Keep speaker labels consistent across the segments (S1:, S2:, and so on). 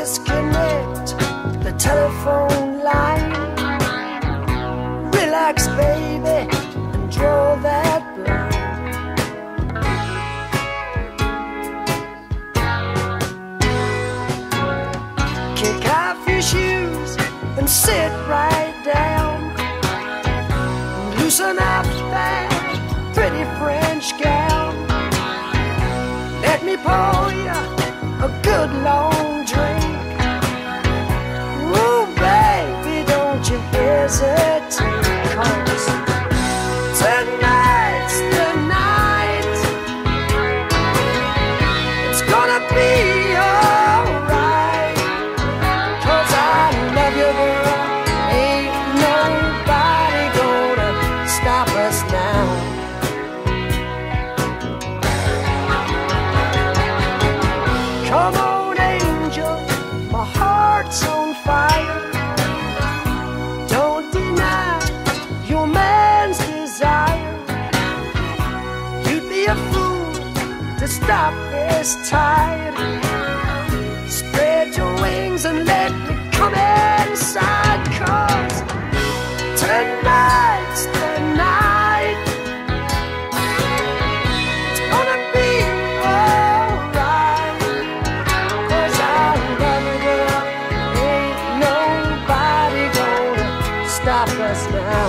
S1: disconnect the telephone line. Relax, baby, and draw that blind. Kick off your shoes and sit right down. Loosen up that pretty French gown. Let me pour you a good long drink. Ooh, baby, don't you hesitate, 'cause tonight's the night. It's gonna be alright, 'cause I love you, girl. Ain't nobody gonna stop us now. Come on, angel, my heart's on fire. Don't deny your man's desire. You'd be a fool to stop this tide. Spread your wings and let me come inside, 'cause tonight's the night. It's gonna be alright, 'cause I love you, girl. Ain't nobody gonna stop us now.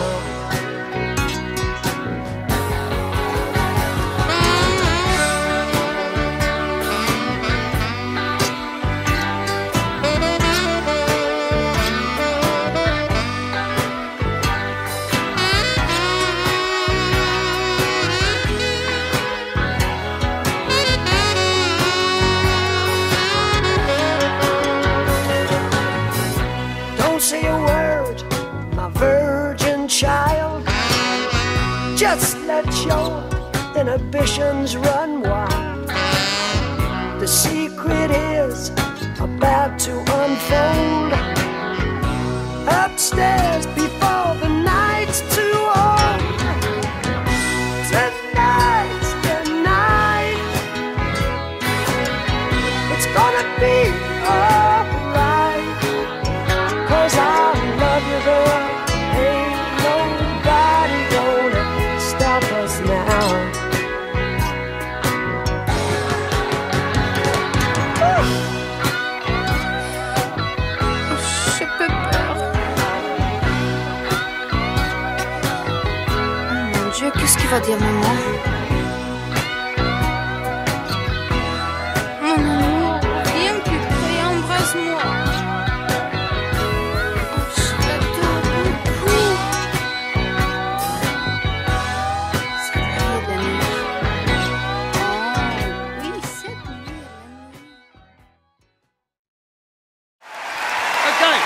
S1: Don't say a word, my virgin child. Just let your inhibitions run wild. The secret is about to unfold. Upstairs before the night's too old. Tonight's the night. It's gonna be alright, 'cause I love you, girl. Ain't nobody gonna stop us now.
S2: J'ai peu peur. Oh mon Dieu, qu'est-ce qu'il va dire maman? Mon amour, viens plus près, embrasse-moi. Oh, je l'adore beaucoup. C'est la nuit de la nuit. Oh oui, cette nuit est la nuit.
S3: Okay.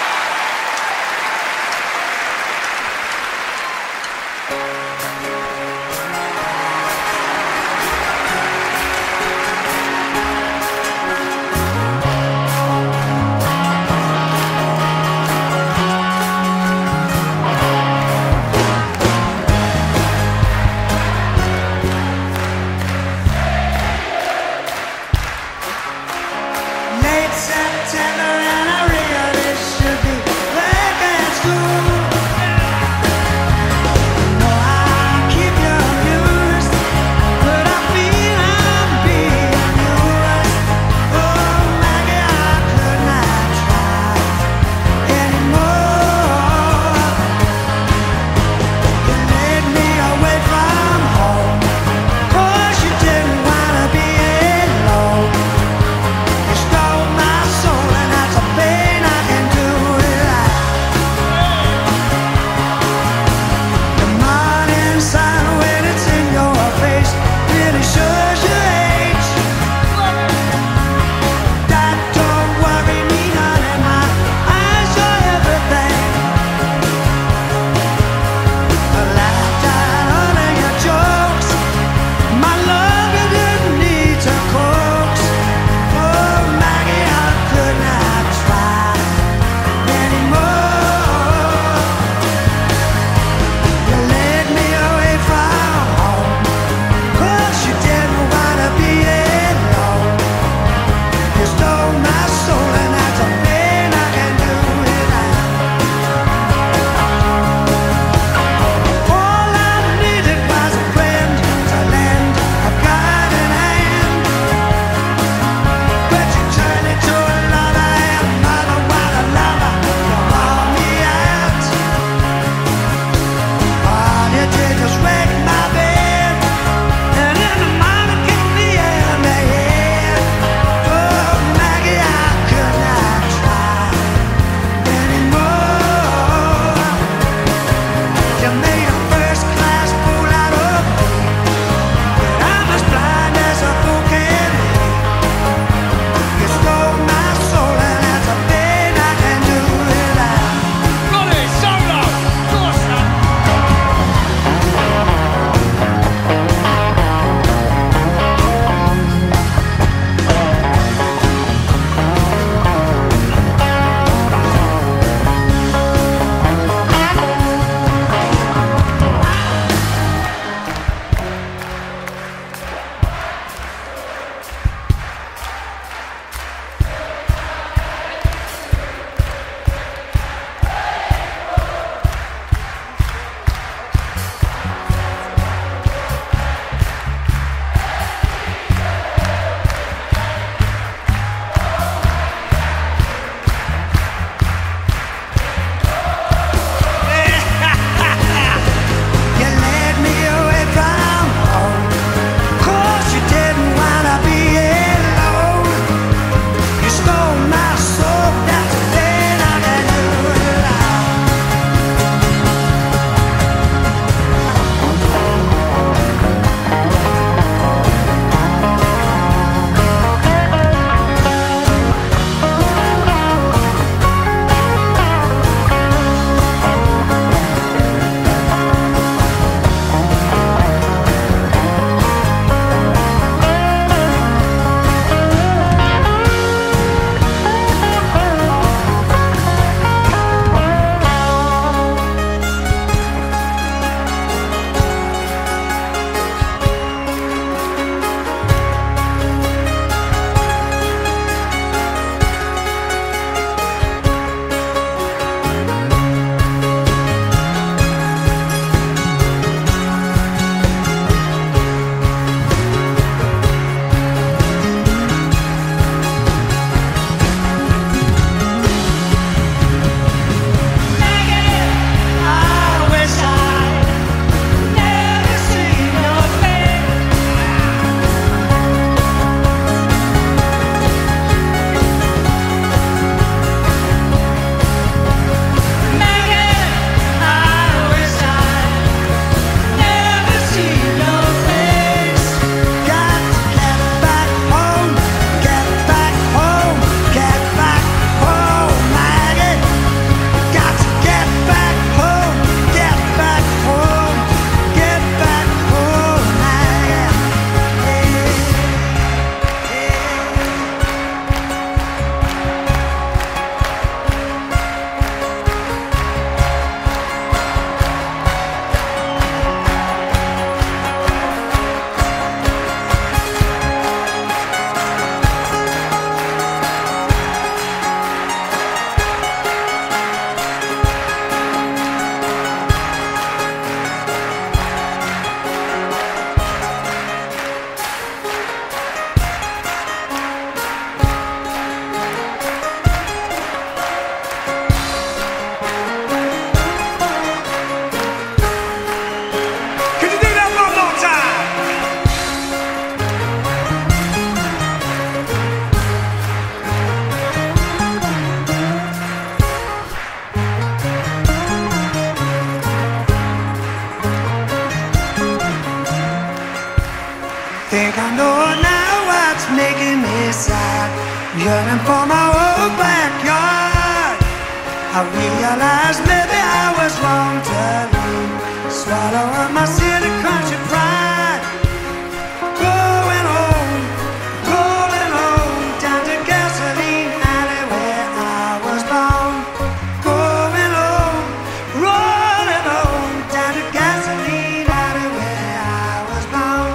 S1: yearning for my old backyard. I realized maybe I was wrong to leave, swallowing my city country pride. Going home, rolling home, down to Gasoline Alley where I was born. Going home, rolling home, down to Gasoline Alley where I was born.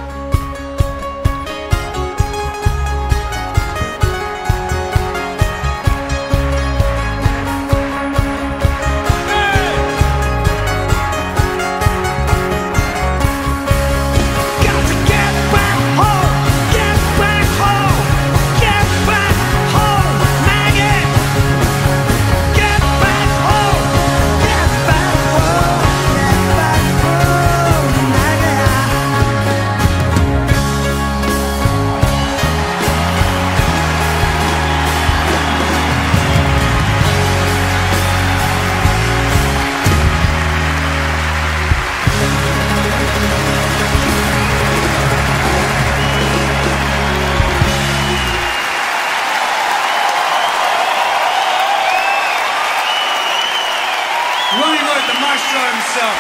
S1: Got to get back home, get back home, get back home, Maggie. Get back home, get back home, get back home, Maggie.
S3: Ronnie Wood, the maestro himself.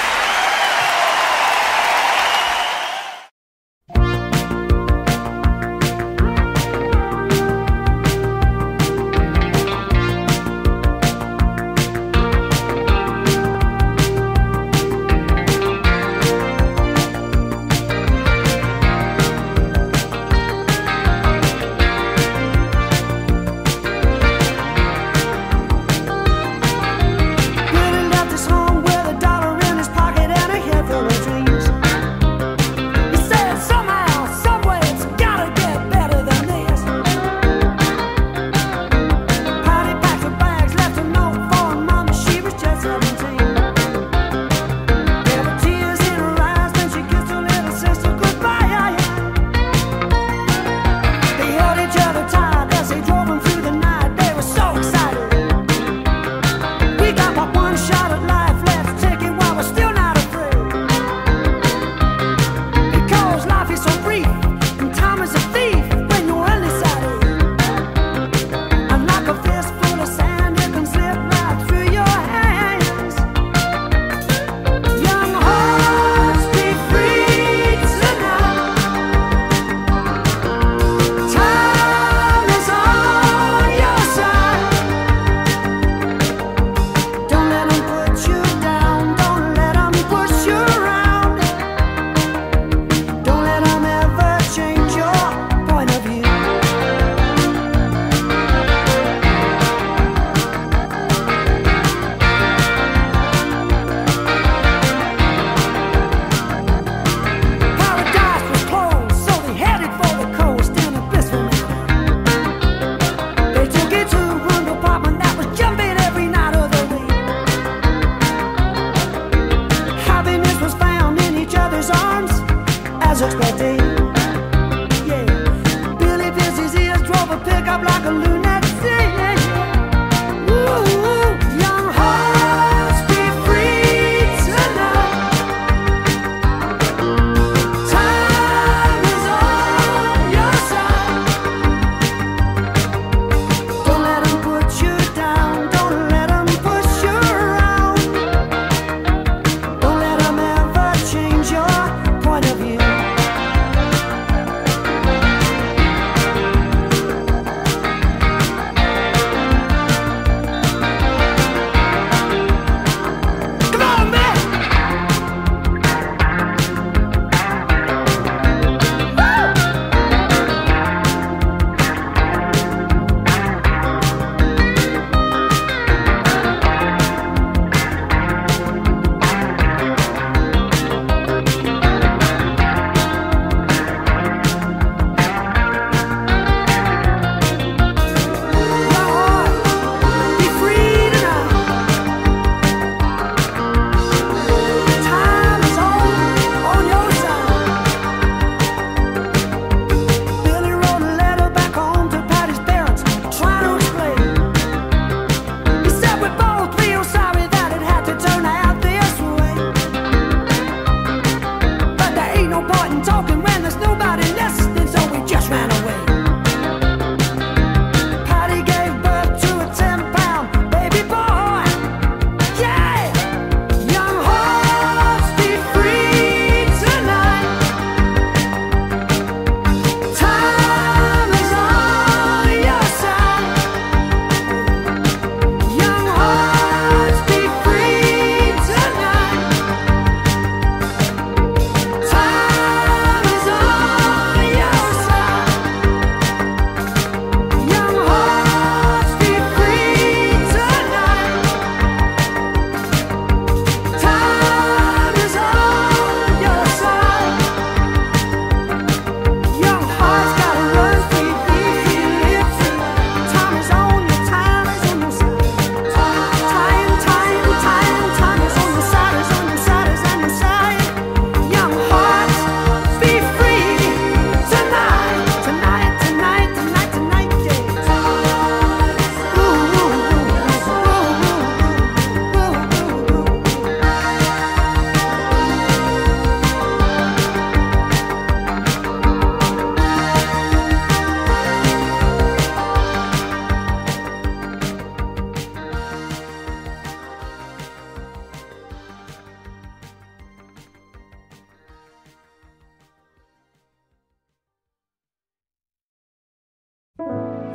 S1: When he left his home with $1 in his pocket,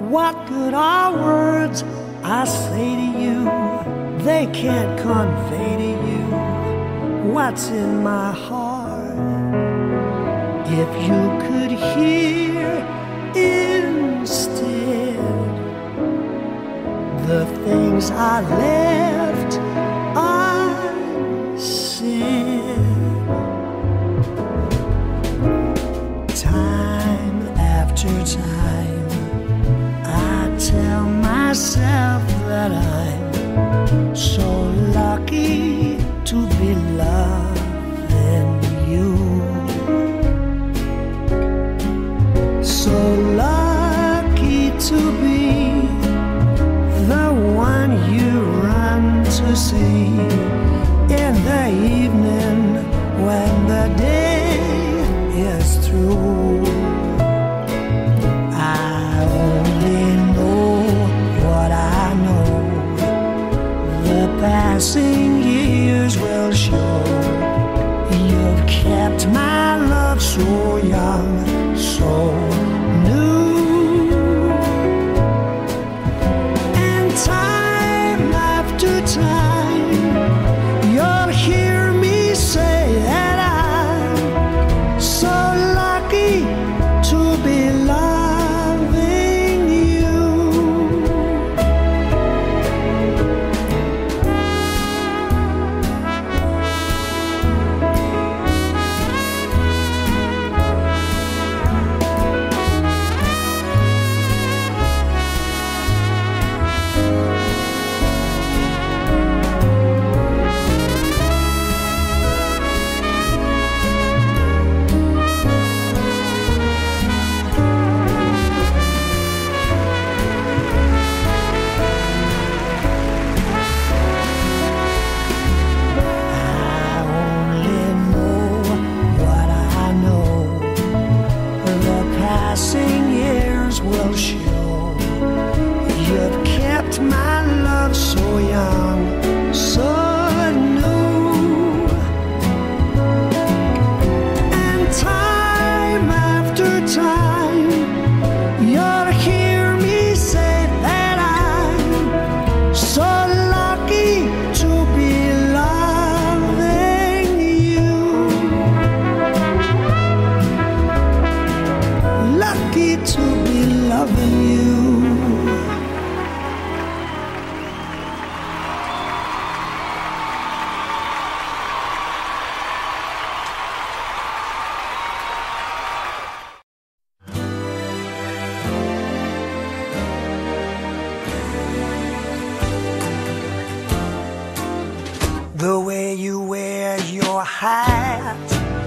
S1: What good are words I say to you? They can't convey to you what's in my heart. If you could hear instead the things I left unsaid. Time after time I tell myself that I'm so lucky to be loving you, so lucky to be the one you run to see in the evening when the day is through. I only know what I know. The passing years will show. You've kept my love so young, so new. And time after time, you'll hear me say that I'm so lucky to be loving you. My love so young, so new. And time after time, you'll hear me say that I'm so lucky to be loving you, lucky to be loving you. The way you wear your hat,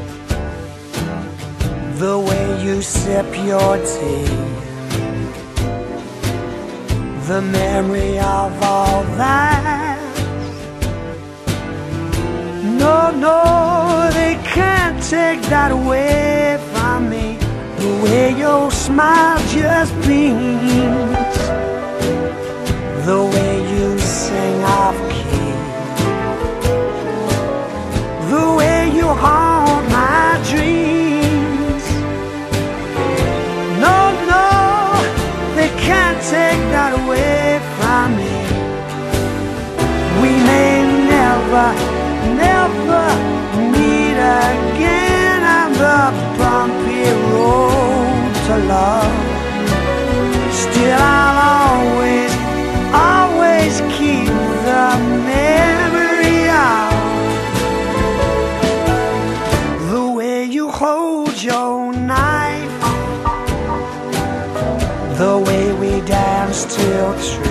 S1: the way you sip your tea, the memory of all that. No, no, they can't take that away from me. The way your smile just beams, the way you sing off key, the way you haunt my dreams. No, no, they can't take that away from me. We may never, never meet again on the bumpy road to love. Still I'll always, always keep the memory of hold your knife, the way we danced till 3,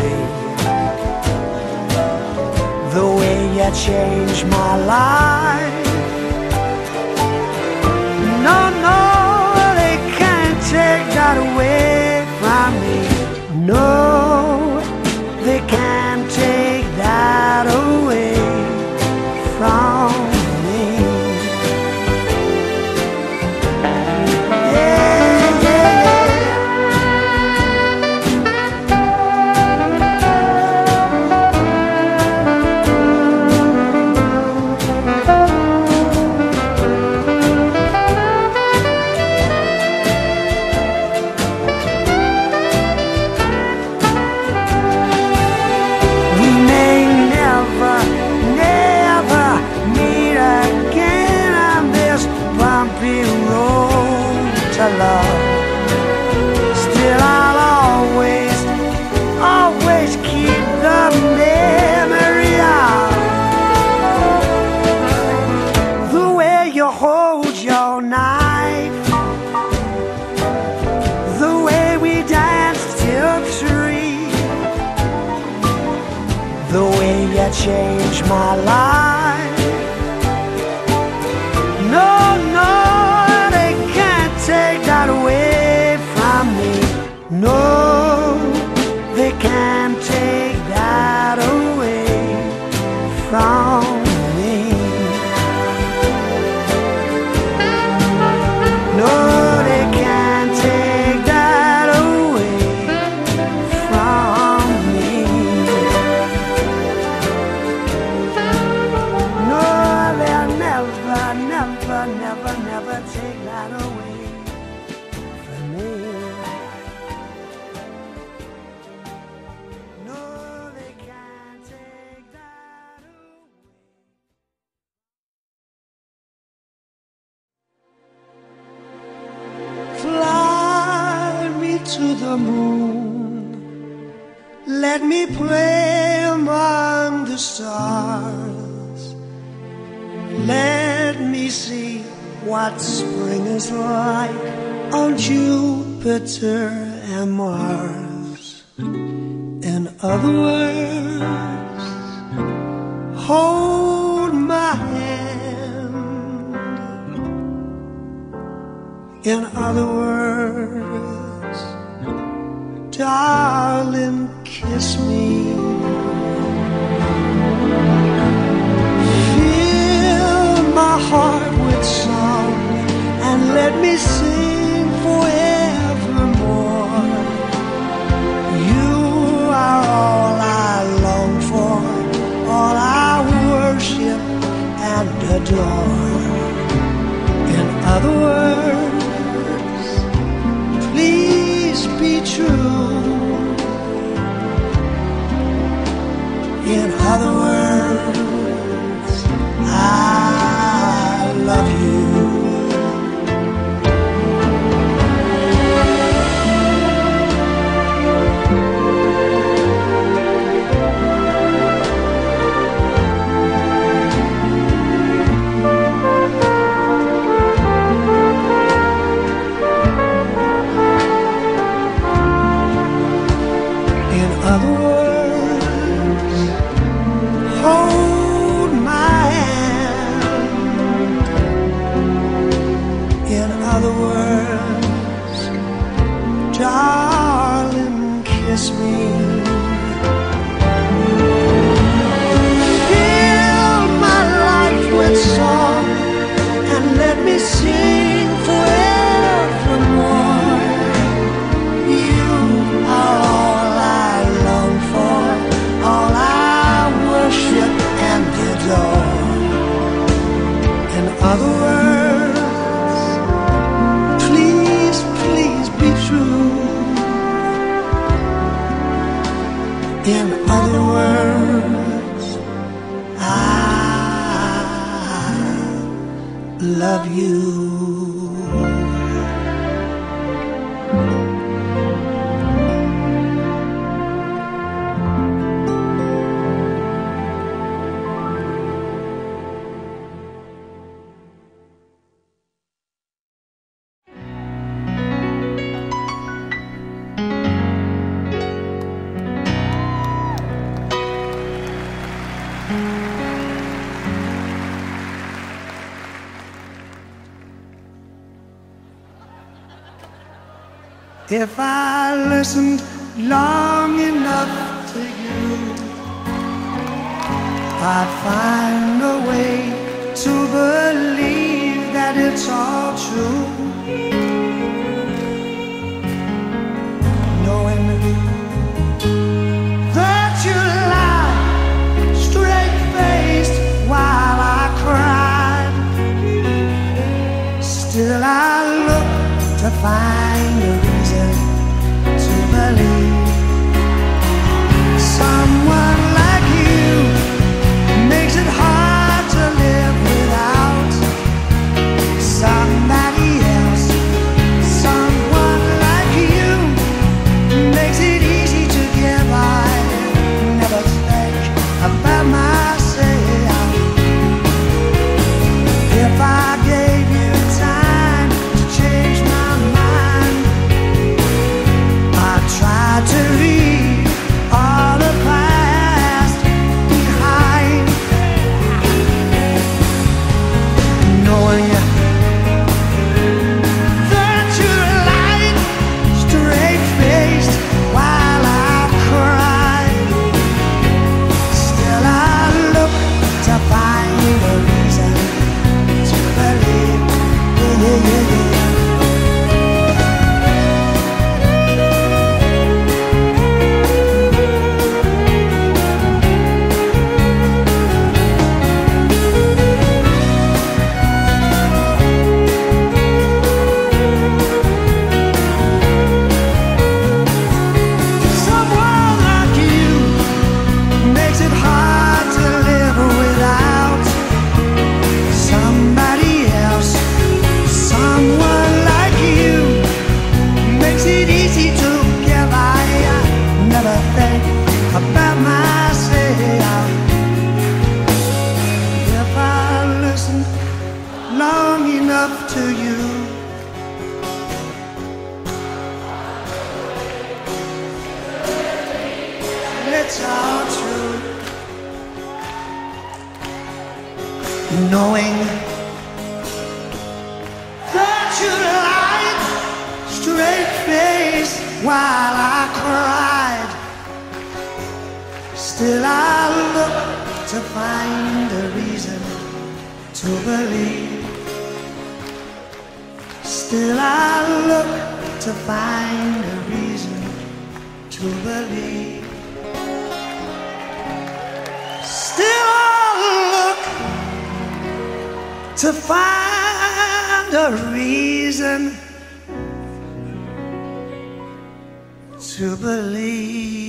S1: the way you changed my life. No, no, they can't take that away from me. No, they can't take that away from me. the way you changed my life. No, no, they can't take that away from me. No, they can't take that away from me. No, they can't take that away from me. No, they'll never, never, never, never take that away from me. No, they can't take that away. Fly me to the moon, let me play among the stars. Let me see what spring is like on Jupiter and Mars. In other words, hold my hand. In other words, darling, kiss me. Fill my heart with song and let me sing forevermore. You are all I long for, all I worship and adore. In other words, please be true. In other words, I love you. In other words, hold my hand. In other words, darling, kiss me. Fill my life with song and let me sing forevermore. You are all I long for, all I worship and adore. In other words, please, please be true. In other words, I love you. If I listened long enough to you, I'd find a way to believe that it's all true. Knowing that you lie straight-faced while I cried, still I look to find a reason to believe someone like you makes it hard to live without somebody else. it's all true. Knowing that you lied straight face while I cried, still I look to find a reason to believe. Still I look to find a reason to believe. Still I look to find a reason to believe.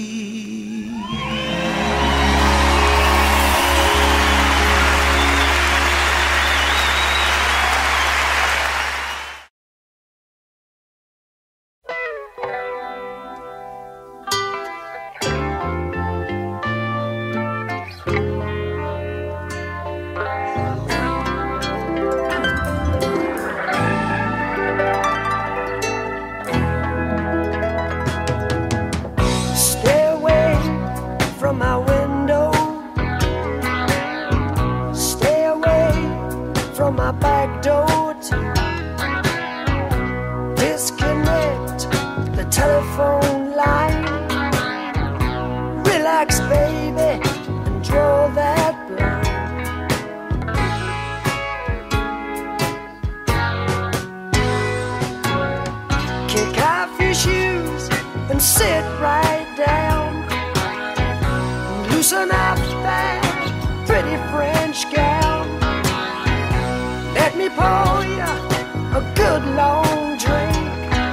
S1: Sit right down, loosen up that pretty French gown. Let me pour you a good long drink.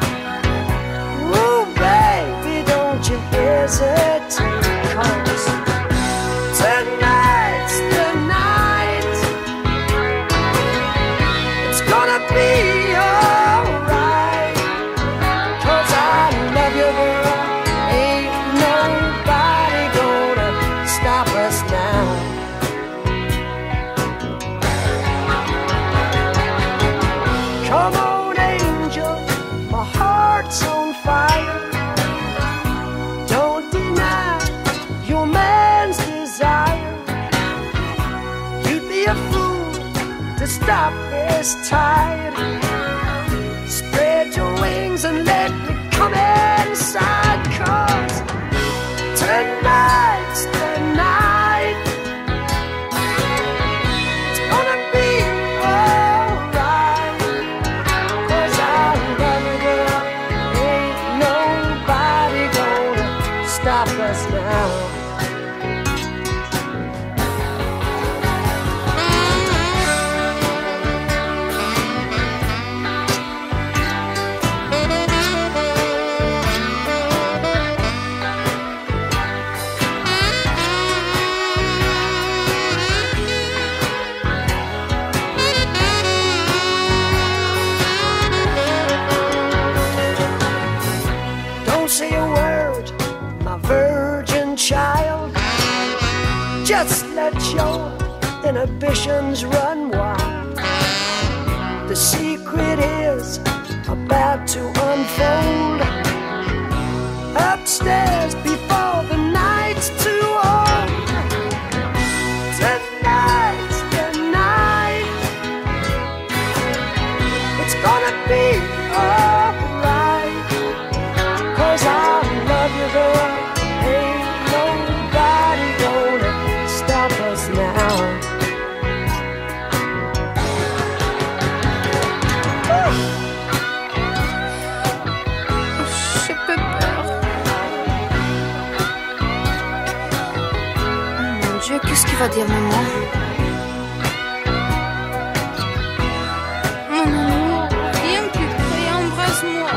S1: Ooh, baby, don't you hesitate, 'cause tonight's the night. It's gonna be alright, 'cause I love you, girl. Stop this tide. Spread your wings and let me come inside, 'cause tonight's the night. It's gonna be alright, 'cause I love you, girl. Ain't nobody gonna stop us now. Say a word, my virgin child. Just let your inhibitions run wild. The secret is about to unfold upstairs before the night's too old. Tonight's the night. It's gonna be alright, 'cause I love you, girl. Ain't nobody gonna stop us now.
S2: J'ai peu peur. Oh mon Dieu, qu'est-ce qu'il va dire maman? Mon amour, viens plus près, embrasse-moi.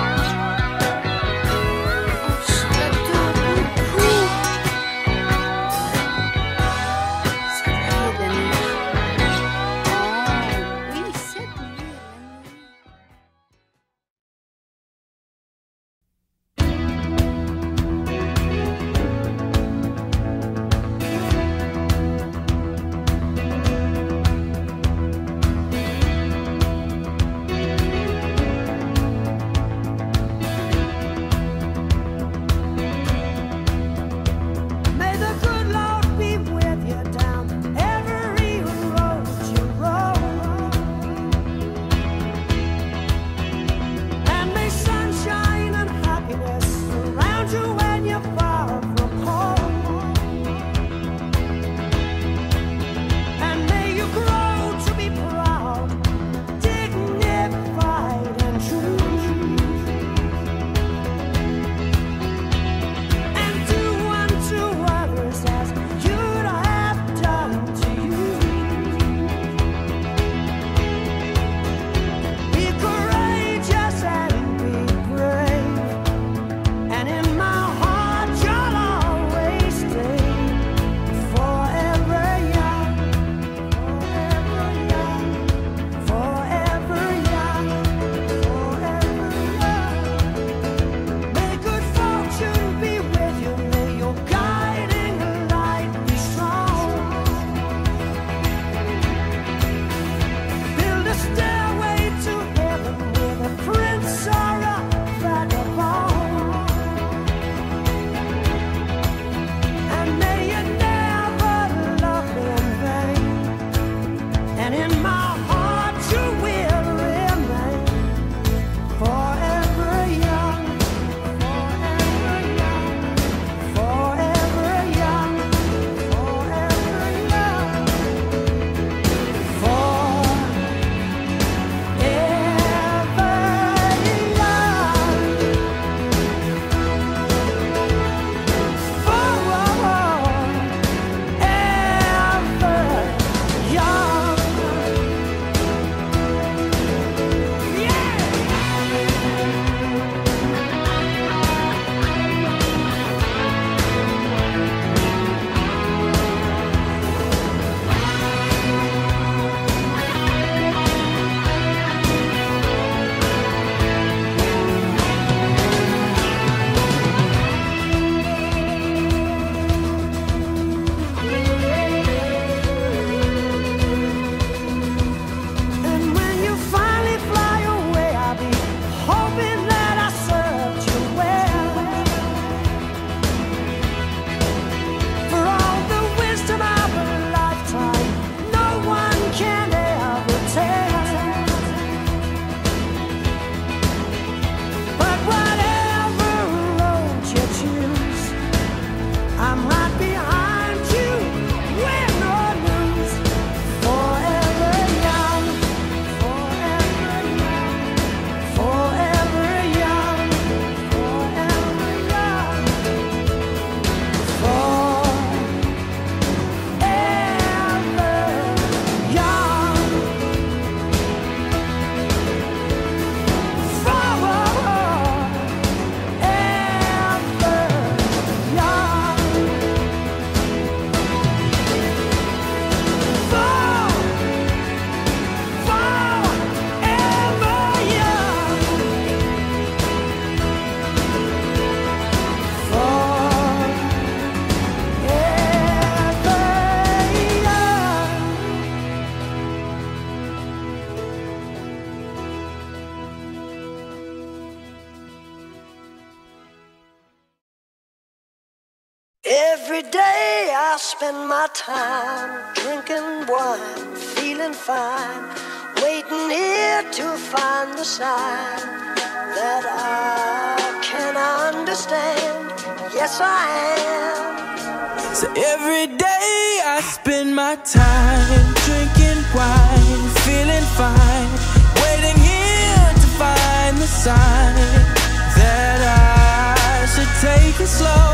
S1: spend my time drinking wine, feeling fine, waiting here to find the sign that I can understand. Yes, I am.
S4: So every day I spend my time drinking wine, feeling fine, waiting here to find the sign that I should take it slow.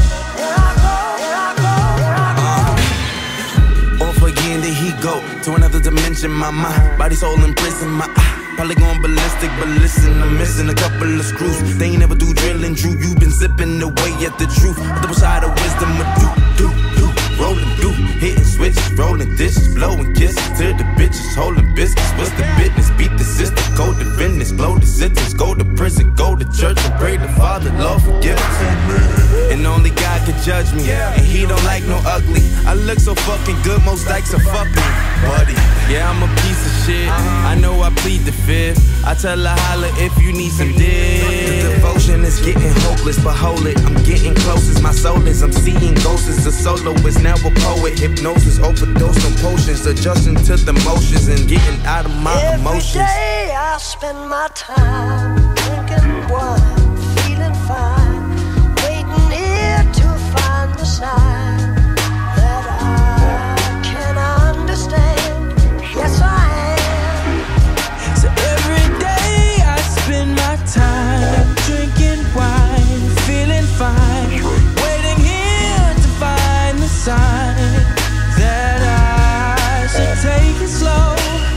S5: Off again, there he go to another dimension. My mind, body, soul in prison. My eye, probably going ballistic, but listen, I'm missing a couple of screws. They ain't never do drilling, Drew. You been zipping away at the truth. The double side of wisdom, do, rolling, do, hitting switch, rolling dishes, blowing kisses to the bitches, holding biscuits. What's the business? Beat the system, code the business, blow the sentence, go to prison, go to church and pray the Father, Lord forgive us. And only God can judge me, and He don't like no ugly. I look so fucking good, most dykes are fucking buddy. Yeah, I'm a piece of shit. I know I plead the fifth. I tell her holla if you need some dick. The devotion is getting hopeless, but hold it, I'm getting closest. My soul is, I'm seeing ghosts. A soloist, now a poet. Hypnosis, overdose on potions, adjusting to the motions and getting out of my emotions.
S1: Every day I spend my time drinking wine, feeling fine, waiting here to find the sign that I can understand. Yes, I am.
S4: So every day I spend my time drinking wine, feeling fine, waiting here to find the sign that I should take it slow.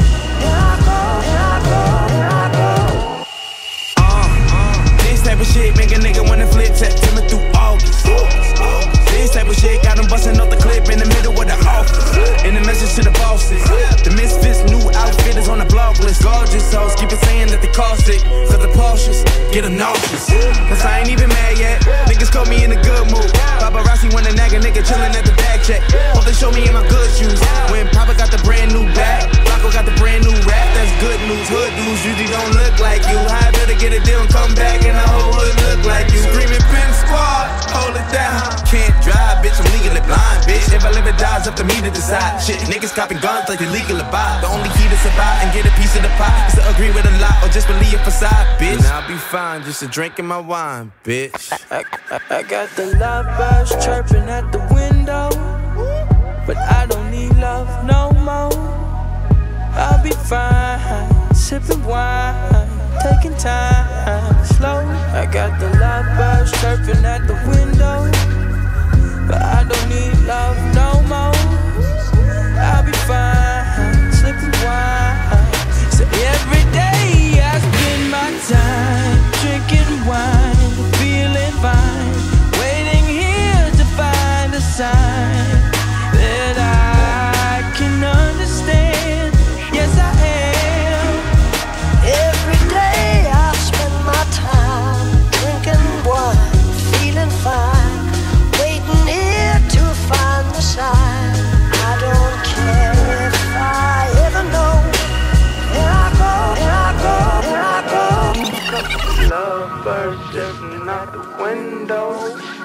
S5: This type of shit make a nigga wanna flip September through August. This type of shit got him busting off the clip in the middle of the office. In the message to the bosses, the misfits new outfit is on the blog list. Gorgeous hoes keep it saying that they cost it, cause the Porsches get them nauseous. Cause I ain't even mad yet, niggas caught me in a good mood. Paparazzi wanna nag a nigga chillin' at the bag check. Hope they show me in my good shoes. When Papa got the brand new bag, Rocco got the brand new rap, that's good news. Hood dudes usually don't look like you. I better get a deal and come back and the whole hood look like you. Screaming pimp squad, hold it down. Can't drive, bitch, I'm legally blind, bitch. If I live or die, it's up to me to decide. Shit, niggas copping guns like they legal to buy. The only key to survive and get a piece of the pie is to agree with a lot or just believe a facade, bitch. And I'll be fine, just a drinking my wine, bitch.
S4: I got the lovebirds chirping at the window, but I don't need love no more. I'll be fine, sipping wine, taking time slow. I got the lovebirds chirping at the window, but I don't need love no more. I'll be fine, sipping wine. So every day I spend my time drinking wine, feeling fine, waiting here to find a sign that I can understand. Yes, I am.
S1: Every day I spend my time drinking wine, feeling fine, waiting here to find the sign. I don't care if I ever know. Here I go, here I go, here I go.
S4: Lovebirds jumping out the window,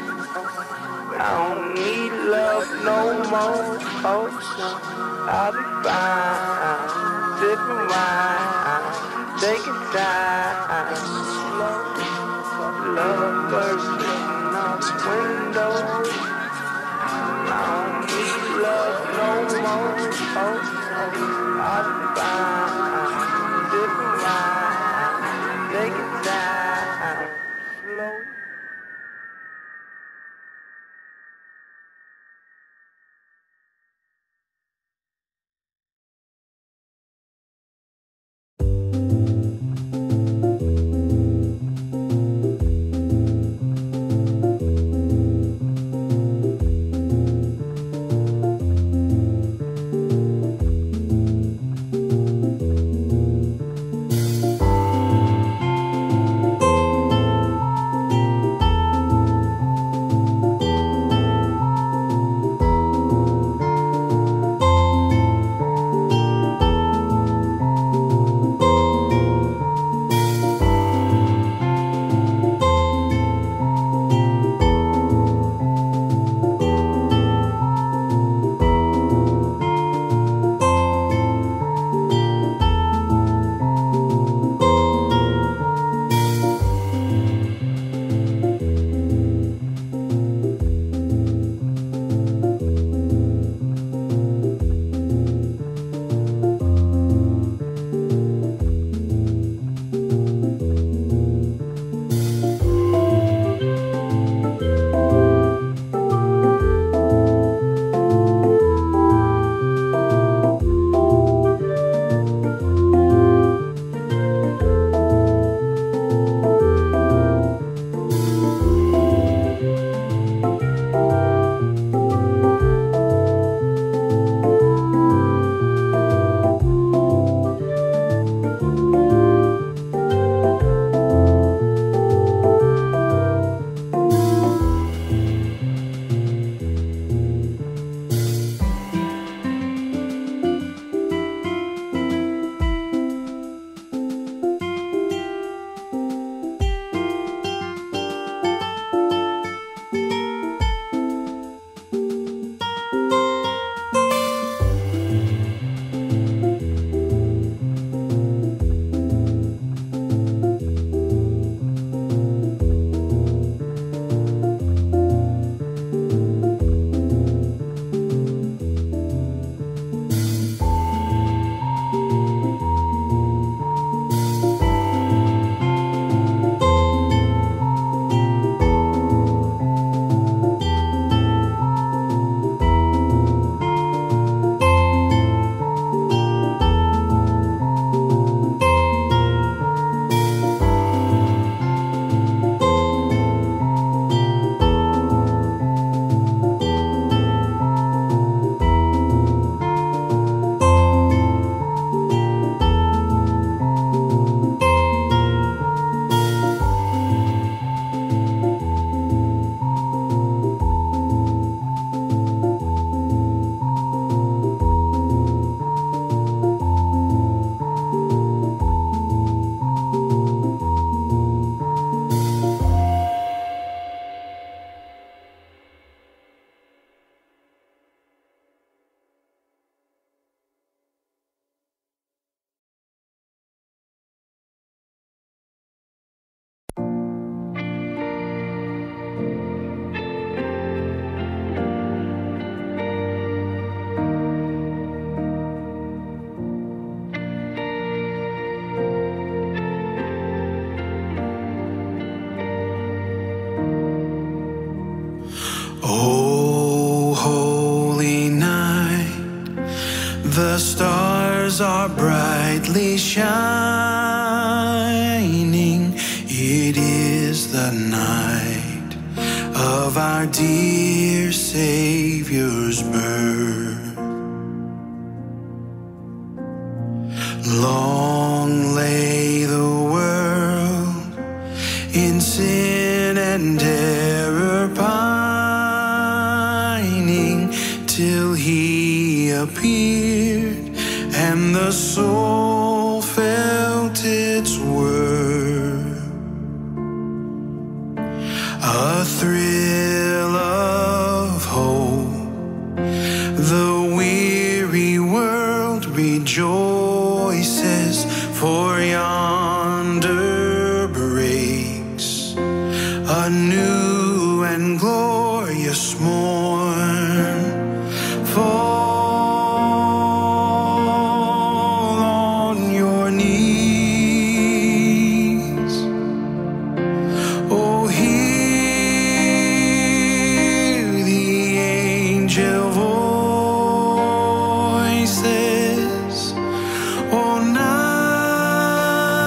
S4: but I don't need love no more. Oh, I'll be fine, sipping wine, taking time slow. Lovebirds jumping out the window, I don't need love no more. Oh, I'll be fine, sipping wine, taking time slow.
S6: holy night. The stars are brightly shining. It is the night of our dear Savior's birth. Long lay the world in sin and error pining, till he appeared and the soul felt its worth. A thrill of hope, the weary world rejoices, for yonder breaks a new and glorious morn. Fall on your knees, oh, hear the angel voices. Oh, night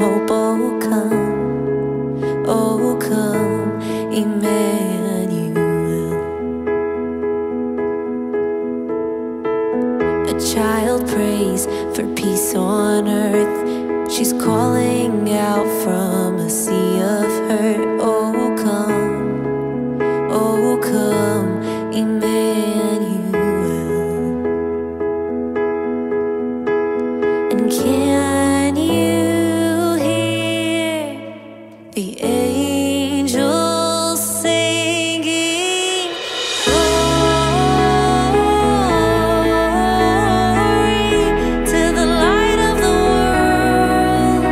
S7: hope. Oh come, Emmanuel. A child prays for peace on earth. She's calling out from a sea of hurt. Oh come, Emmanuel. And can you hear the angels singing? Glory to the light of the world.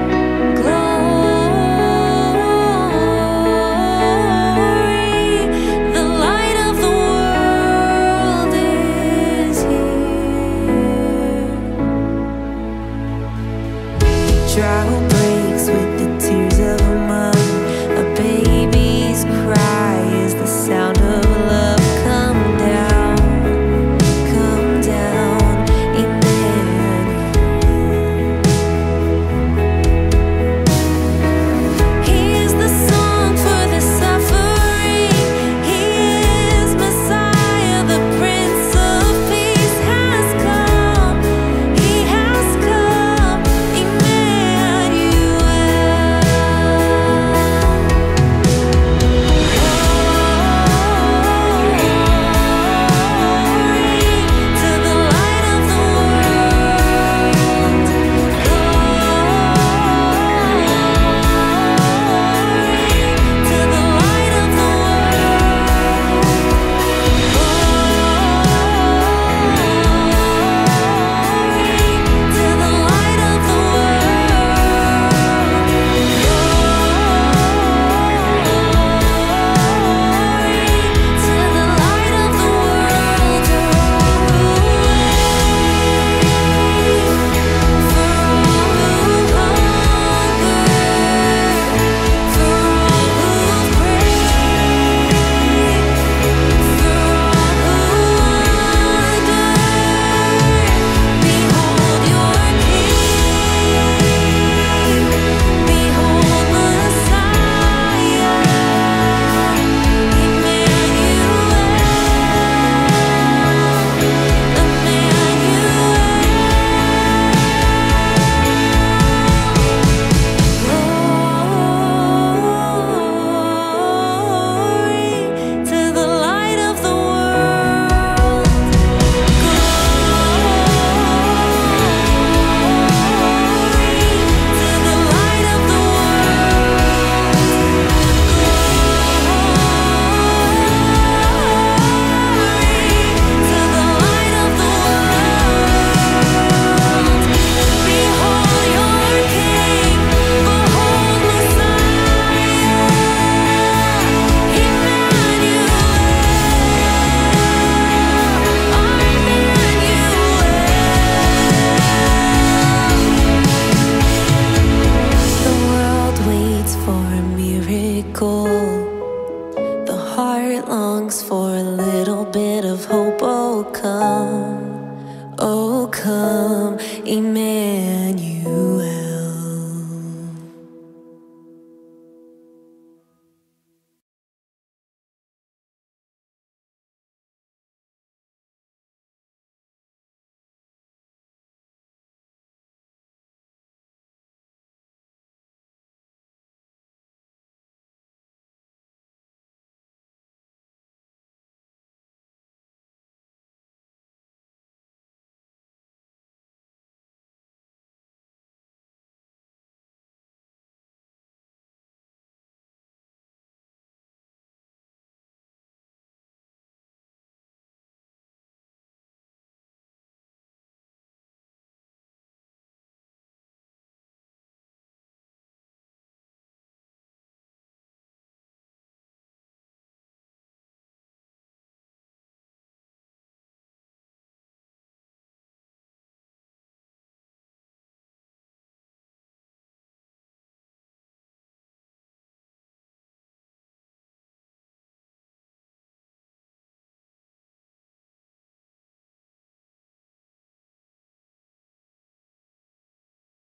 S7: Glory, the light of the world is here. Drought